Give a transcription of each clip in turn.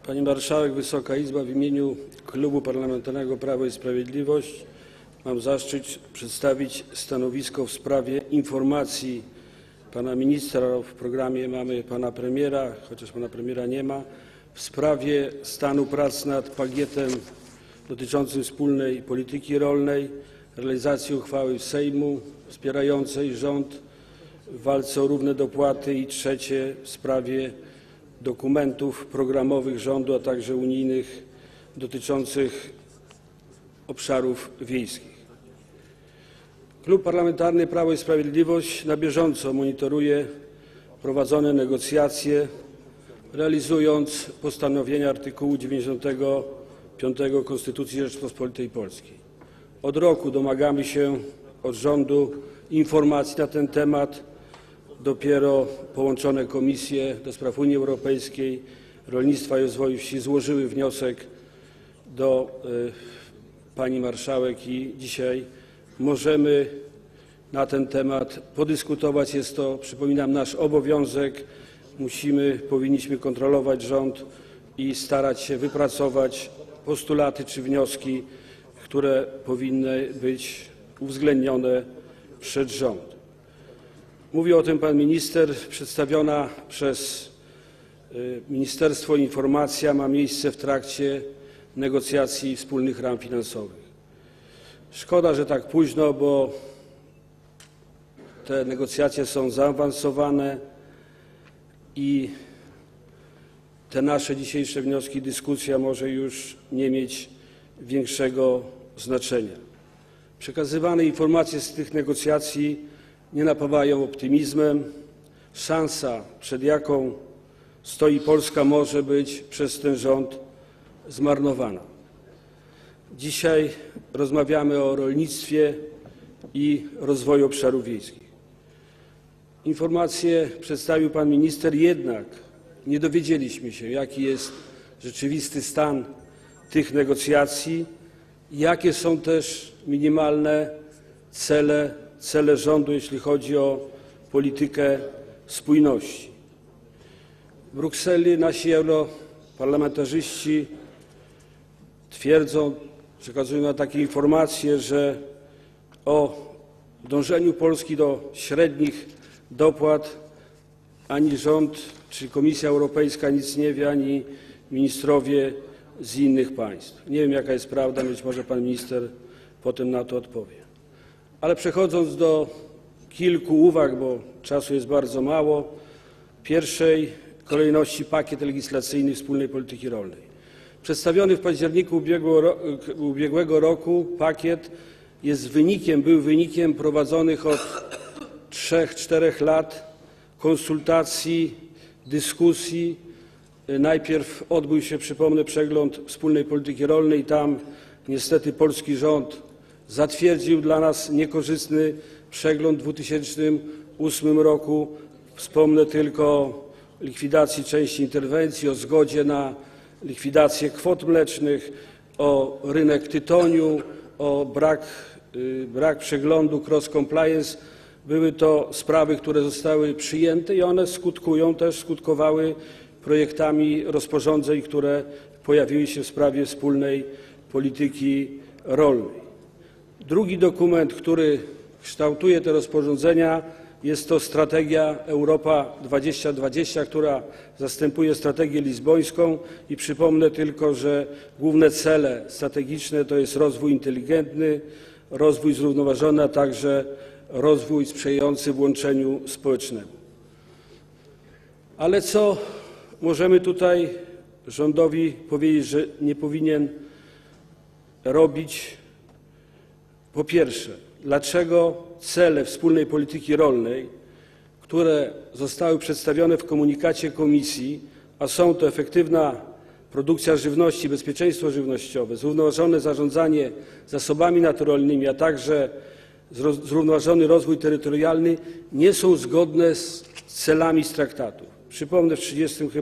Pani Marszałek, Wysoka Izbo, w imieniu Klubu Parlamentarnego Prawo i Sprawiedliwość mam zaszczyt przedstawić stanowisko w sprawie informacji pana ministra. W programie mamy pana premiera, chociaż pana premiera nie ma, w sprawie stanu prac nad pakietem dotyczącym wspólnej polityki rolnej, realizacji uchwały Sejmu wspierającej rząd w walce o równe dopłaty i trzecie w sprawie dokumentów programowych rządu, a także unijnych dotyczących obszarów wiejskich. Klub Parlamentarny Prawo i Sprawiedliwość na bieżąco monitoruje prowadzone negocjacje, realizując postanowienia artykułu 95 Konstytucji Rzeczypospolitej Polskiej. Od roku domagamy się od rządu informacji na ten temat. Dopiero połączone Komisje do Spraw Unii Europejskiej, Rolnictwa i Rozwoju Wsi złożyły wniosek do pani marszałek i dzisiaj możemy na ten temat podyskutować. Jest to, przypominam, nasz obowiązek. Powinniśmy kontrolować rząd i starać się wypracować postulaty czy wnioski, które powinny być uwzględnione przez rząd. Mówił o tym pan minister. Przedstawiona przez ministerstwo informacja ma miejsce w trakcie negocjacji wspólnych ram finansowych. Szkoda, że tak późno, bo te negocjacje są zaawansowane i te nasze dzisiejsze wnioski, dyskusja może już nie mieć większego znaczenia. Przekazywane informacje z tych negocjacji nie napawają optymizmem. Szansa, przed jaką stoi Polska, może być przez ten rząd zmarnowana. Dzisiaj rozmawiamy o rolnictwie i rozwoju obszarów wiejskich. Informacje przedstawił pan minister, jednak nie dowiedzieliśmy się, jaki jest rzeczywisty stan tych negocjacji, jakie są też minimalne cele rządu, jeśli chodzi o politykę spójności. W Brukseli nasi europarlamentarzyści twierdzą, przekazują nam takie informacje, że o dążeniu Polski do średnich dopłat ani rząd czy Komisja Europejska nic nie wie, ani ministrowie z innych państw. Nie wiem, jaka jest prawda, być może pan minister potem na to odpowie. Ale przechodząc do kilku uwag, bo czasu jest bardzo mało, w pierwszej kolejności pakiet legislacyjny wspólnej polityki rolnej. Przedstawiony w październiku ubiegłego roku pakiet był wynikiem prowadzonych od 3–4 lat konsultacji, dyskusji. Najpierw odbył się, przypomnę, przegląd wspólnej polityki rolnej. Tam niestety polski rząd zatwierdził dla nas niekorzystny przegląd w 2008 roku. Wspomnę tylko o likwidacji części interwencji, o zgodzie na likwidację kwot mlecznych, o rynek tytoniu, o brak przeglądu cross compliance. Były to sprawy, które zostały przyjęte i one skutkowały projektami rozporządzeń, które pojawiły się w sprawie wspólnej polityki rolnej. Drugi dokument, który kształtuje te rozporządzenia, jest to strategia Europa 2020, która zastępuje strategię lizbońską i przypomnę tylko, że główne cele strategiczne to jest rozwój inteligentny, rozwój zrównoważony, a także rozwój sprzyjający włączeniu społecznemu. Ale co możemy tutaj rządowi powiedzieć, że nie powinien robić? Po pierwsze, dlaczego cele wspólnej polityki rolnej, które zostały przedstawione w komunikacie Komisji, a są to efektywna produkcja żywności, bezpieczeństwo żywnościowe, zrównoważone zarządzanie zasobami naturalnymi, a także zrównoważony rozwój terytorialny, nie są zgodne z celami z traktatu. Przypomnę, w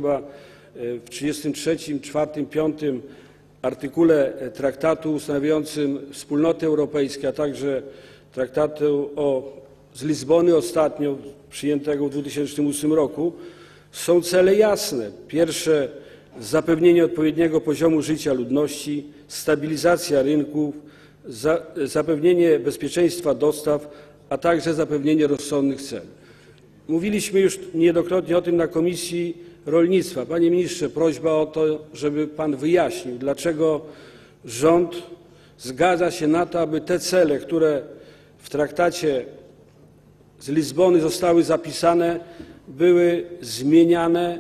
33, 4, 5 artykule traktatu ustanawiającym Wspólnoty Europejskie, a także traktatu z Lizbony ostatnio przyjętego w 2008 roku są cele jasne. Pierwsze zapewnienie odpowiedniego poziomu życia ludności, stabilizacja rynków, zapewnienie bezpieczeństwa dostaw, a także zapewnienie rozsądnych cen. Mówiliśmy już niejednokrotnie o tym na Komisji Rolnictwa. Panie ministrze, prośba o to, żeby pan wyjaśnił, dlaczego rząd zgadza się na to, aby te cele, które w traktacie z Lizbony zostały zapisane, były zmieniane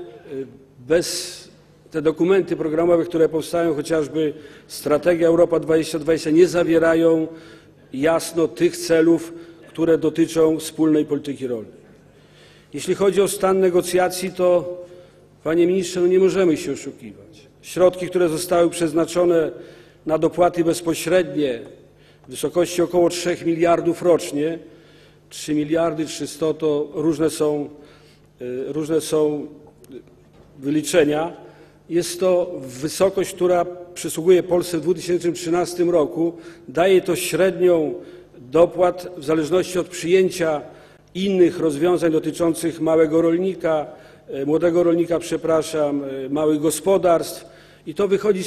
te dokumenty programowe, które powstają, chociażby Strategia Europa 2020, nie zawierają jasno tych celów, które dotyczą wspólnej polityki rolnej. Jeśli chodzi o stan negocjacji, to, panie ministrze, nie możemy się oszukiwać. Środki, które zostały przeznaczone na dopłaty bezpośrednie w wysokości około 3 miliardów rocznie, 3 miliardy 300 to różne są wyliczenia. Jest to wysokość, która przysługuje Polsce w 2013 roku. Daje to średnią dopłat w zależności od przyjęcia innych rozwiązań dotyczących małego rolnika, młodego rolnika, małych gospodarstw. I to wychodzi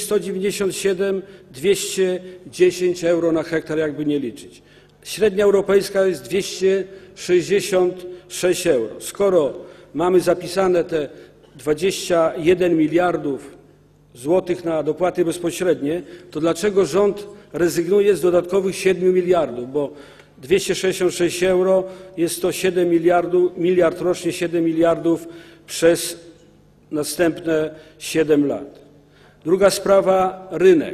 197-210 euro na hektar, jakby nie liczyć. Średnia europejska jest 266 euro. Skoro mamy zapisane te 21 miliardów złotych na dopłaty bezpośrednie, to dlaczego rząd rezygnuje z dodatkowych 7 miliardów? Bo 266 euro jest to miliard rocznie, 7 miliardów przez następne 7 lat. Druga sprawa, rynek.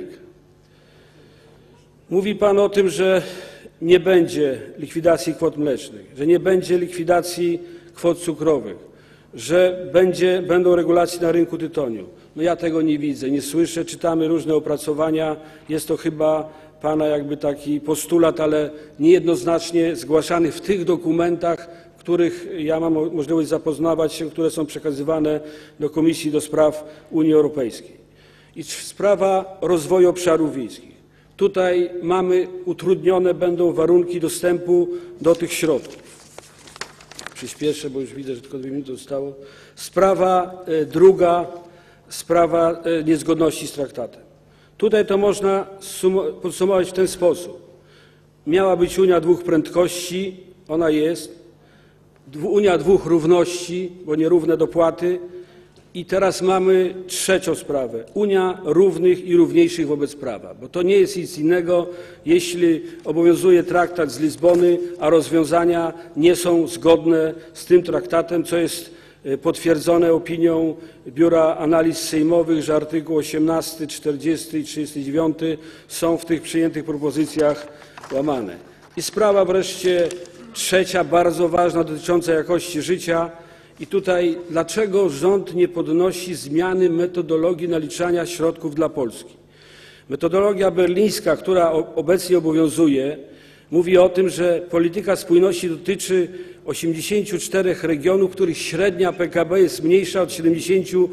Mówi pan o tym, że nie będzie likwidacji kwot mlecznych, że nie będzie likwidacji kwot cukrowych, że będą regulacje na rynku tytoniu. No ja tego nie widzę, nie słyszę, czytamy różne opracowania, jest to chyba pana jakby taki postulat, ale niejednoznacznie zgłaszany w tych dokumentach, których ja mam możliwość zapoznawać się, które są przekazywane do Komisji do Spraw Unii Europejskiej. I sprawa rozwoju obszarów wiejskich. Tutaj utrudnione będą warunki dostępu do tych środków. Przyspieszę, bo już widzę, że tylko 2 minuty zostało. Sprawa druga, sprawa niezgodności z traktatem. Tutaj to można podsumować w ten sposób. Miała być Unia dwóch prędkości, ona jest. Unia dwóch równości, bo nierówne dopłaty. I teraz mamy trzecią sprawę. Unia równych i równiejszych wobec prawa. Bo to nie jest nic innego, jeśli obowiązuje traktat z Lizbony, a rozwiązania nie są zgodne z tym traktatem, co jest potwierdzone opinią Biura Analiz Sejmowych, że artykuł 18, 40 i 39 są w tych przyjętych propozycjach łamane. I sprawa wreszcie trzecia, bardzo ważna, dotycząca jakości życia. I tutaj dlaczego rząd nie podnosi zmiany metodologii naliczania środków dla Polski? Metodologia berlińska, która obecnie obowiązuje, mówi o tym, że polityka spójności dotyczy 84 regionów, których średnia PKB jest mniejsza od 75%.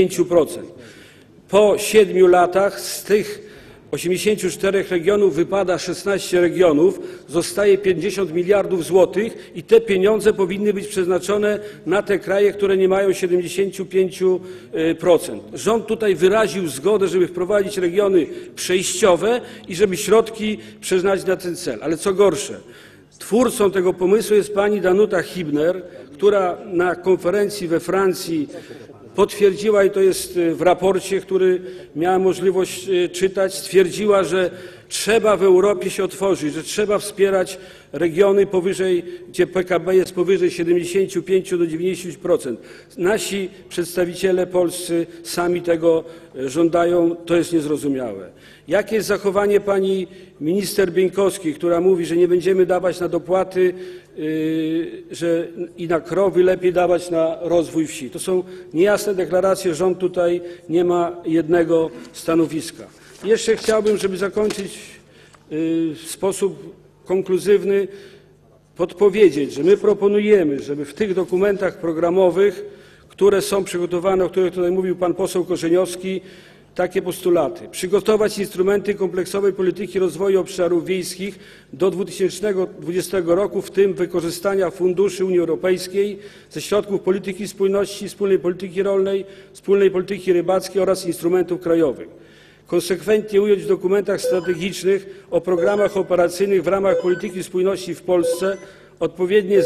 Po 7 latach z tych 84 regionów wypada 16 regionów, zostaje 50 miliardów złotych i te pieniądze powinny być przeznaczone na te kraje, które nie mają 75%. Rząd tutaj wyraził zgodę, żeby wprowadzić regiony przejściowe i żeby środki przeznaczyć na ten cel. Ale co gorsze, twórcą tego pomysłu jest pani Danuta Hübner, która na konferencji we Francji potwierdziła, i to jest w raporcie, który miałem możliwość czytać, stwierdziła, że trzeba w Europie się otworzyć, że trzeba wspierać regiony gdzie PKB jest powyżej 75 do 90%. Nasi przedstawiciele polscy sami tego żądają, to jest niezrozumiałe. Jakie jest zachowanie pani minister Bieńkowskiej, która mówi, że nie będziemy dawać na dopłaty i na krowy, lepiej dawać na rozwój wsi. To są niejasne deklaracje, rząd tutaj nie ma jednego stanowiska. Jeszcze chciałbym, żeby zakończyć w sposób konkluzywny, podpowiedzieć, że my proponujemy, żeby w tych dokumentach programowych, które są przygotowane, o których tutaj mówił pan poseł Korzeniowski, takie postulaty: przygotować instrumenty kompleksowej polityki rozwoju obszarów wiejskich do 2020 roku, w tym wykorzystania funduszy Unii Europejskiej, ze środków polityki spójności, wspólnej polityki rolnej, wspólnej polityki rybackiej oraz instrumentów krajowych. Konsekwentnie ująć w dokumentach strategicznych o programach operacyjnych w ramach polityki spójności w Polsce odpowiednie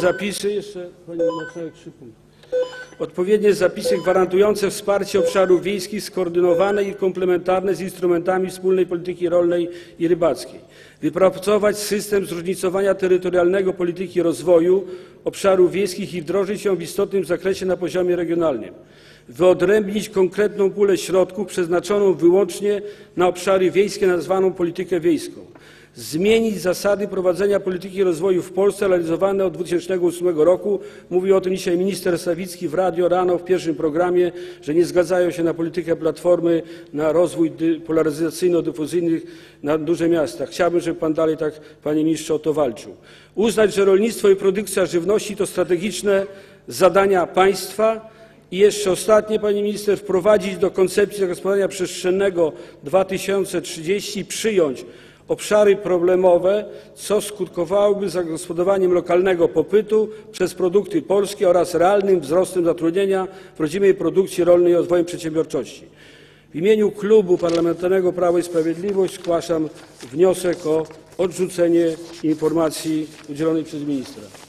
zapisy gwarantujące wsparcie obszarów wiejskich skoordynowane i komplementarne z instrumentami wspólnej polityki rolnej i rybackiej. Wypracować system zróżnicowania terytorialnego polityki rozwoju obszarów wiejskich i wdrożyć ją w istotnym zakresie na poziomie regionalnym. Wyodrębnić konkretną pulę środków przeznaczoną wyłącznie na obszary wiejskie, nazwaną politykę wiejską. Zmienić zasady prowadzenia polityki rozwoju w Polsce realizowane od 2008 roku. Mówił o tym dzisiaj minister Sawicki w radio rano w pierwszym programie, że nie zgadzają się na politykę Platformy, na rozwój polaryzacyjno-dyfuzyjny na duże miasta. Chciałbym, żeby pan dalej tak, panie ministrze, o to walczył. Uznać, że rolnictwo i produkcja żywności to strategiczne zadania państwa. I jeszcze ostatnie, pani minister, wprowadzić do koncepcji zagospodarowania przestrzennego 2030 i przyjąć obszary problemowe, co skutkowałoby zagospodarowaniem lokalnego popytu przez produkty polskie oraz realnym wzrostem zatrudnienia w rodzimej produkcji rolnej i rozwojem przedsiębiorczości. W imieniu Klubu Parlamentarnego Prawo i Sprawiedliwość zgłaszam wniosek o odrzucenie informacji udzielonej przez ministra.